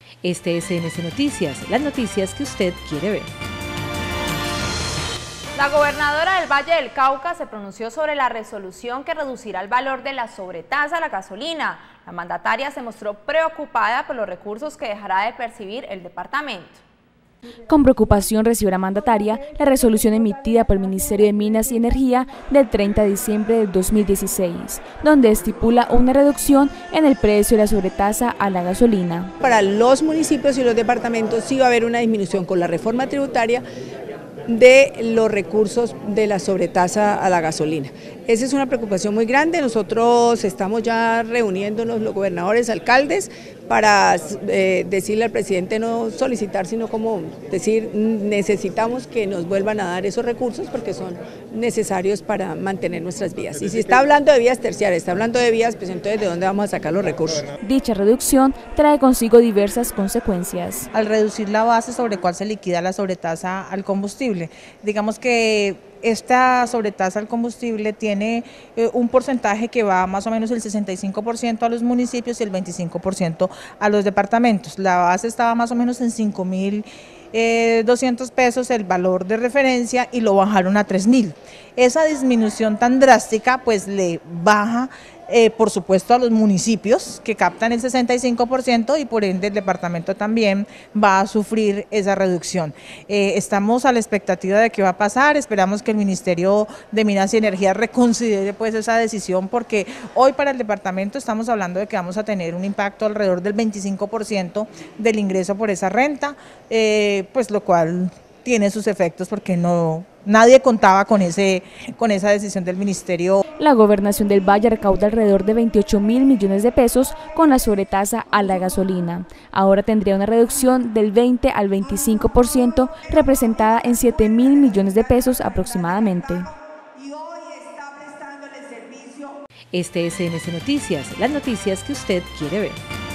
Este es CNC Noticias, las noticias que usted quiere ver. La gobernadora del Valle del Cauca se pronunció sobre la resolución que reducirá el valor de la sobretasa a la gasolina. La mandataria se mostró preocupada por los recursos que dejará de percibir el departamento. Con preocupación recibió la mandataria la resolución emitida por el Ministerio de Minas y Energía del 30 de diciembre del 2016, donde estipula una reducción en el precio de la sobretasa a la gasolina. Para los municipios y los departamentos sí va a haber una disminución con la reforma tributaria de los recursos de la sobretasa a la gasolina. Esa es una preocupación muy grande. Nosotros estamos ya reuniéndonos los gobernadores, alcaldes, para decirle al presidente no solicitar, sino como decir necesitamos que nos vuelvan a dar esos recursos porque son necesarios para mantener nuestras vías. Y si está hablando de vías terciarias, está hablando de vías, pues entonces ¿de dónde vamos a sacar los recursos? Dicha reducción trae consigo diversas consecuencias. Al reducir la base sobre cuál se liquida la sobretasa al combustible, digamos que esta sobretasa al combustible tiene un porcentaje que va más o menos el 65% a los municipios y el 25% a los departamentos. La base estaba más o menos en 5.200 pesos el valor de referencia y lo bajaron a 3.000. Esa disminución tan drástica pues le baja por supuesto a los municipios que captan el 65% y por ende el departamento también va a sufrir esa reducción. Estamos a la expectativa de qué va a pasar, esperamos que el Ministerio de Minas y Energía reconsidere pues esa decisión porque hoy para el departamento estamos hablando de que vamos a tener un impacto alrededor del 25% del ingreso por esa renta, pues lo cual tiene sus efectos porque nadie contaba con esa decisión del ministerio. La gobernación del Valle recauda alrededor de 28.000 millones de pesos con la sobretasa a la gasolina. Ahora tendría una reducción del 20 al 25%, representada en 7.000 millones de pesos aproximadamente. Este es CNC Noticias, las noticias que usted quiere ver.